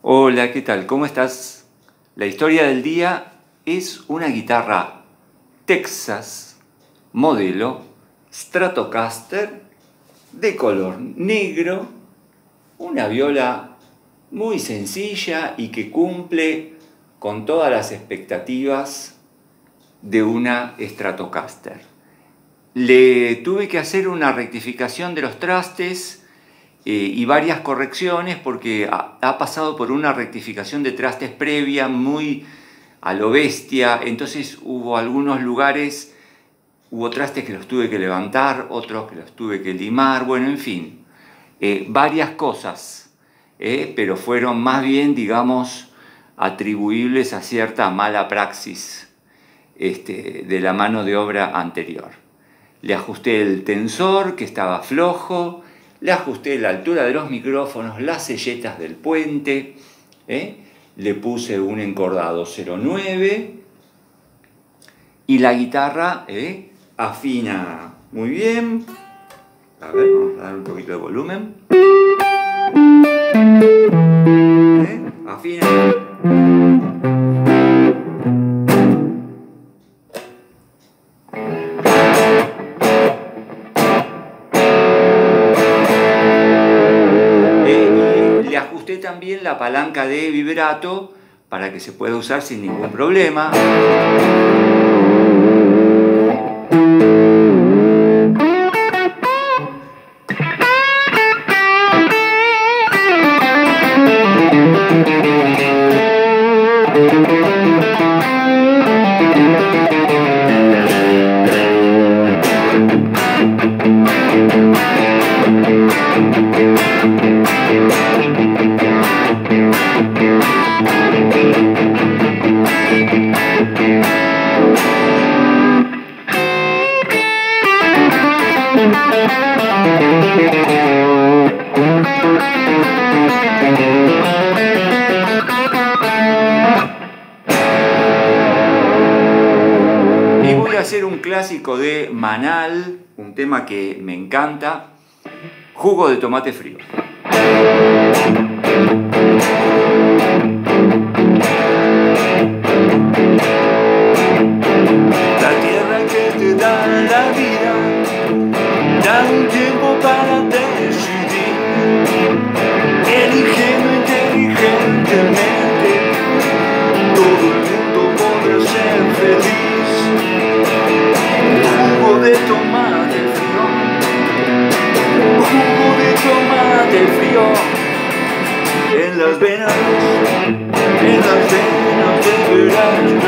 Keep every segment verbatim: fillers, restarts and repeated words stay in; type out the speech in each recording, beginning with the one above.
Hola, ¿qué tal? ¿Cómo estás? La historia del día es una guitarra Texas modelo Stratocaster de color negro, una viola muy sencilla y que cumple con todas las expectativas de una Stratocaster. Le tuve que hacer una rectificación de los trastes Eh, y varias correcciones porque ha, ha pasado por una rectificación de trastes previa muy a lo bestia. Entonces hubo algunos lugares, hubo trastes que los tuve que levantar, otros que los tuve que limar, bueno, en fin, eh, varias cosas, eh, pero fueron más bien, digamos, atribuibles a cierta mala praxis este, de la mano de obra anterior. Le ajusté el tensor que estaba flojo, le ajusté la altura de los micrófonos, las selletas del puente, ¿eh? Le puse un encordado cero nueve y la guitarra ¿eh? afina muy bien. A ver, vamos a dar un poquito de volumen. ¿Eh? Afina. También la palanca de vibrato para que se pueda usar sin ningún problema. Y voy a hacer un clásico de Manal, un tema que me encanta, Jugo de tomate frío. La tierra que te da la vida, da un tiempo para decidir, eligiendo inteligentemente, todo el mundo podrá ser feliz. Jugo de tomate frío, jugo de tomate frío, en las venas, en las venas deberás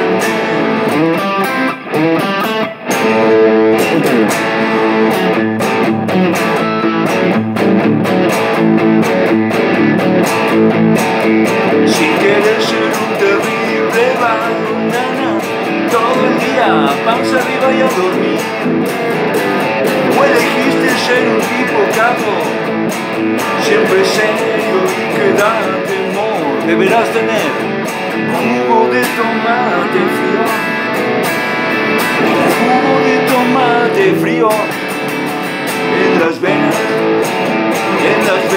si quieres ser un terrible banana, todo el día panza arriba y a dormir, o elegiste ser un tipo capo, siempre serio y que da temor, deberás tener jugo de tomate frío, jugo de tomate frío, en las venas, en las venas.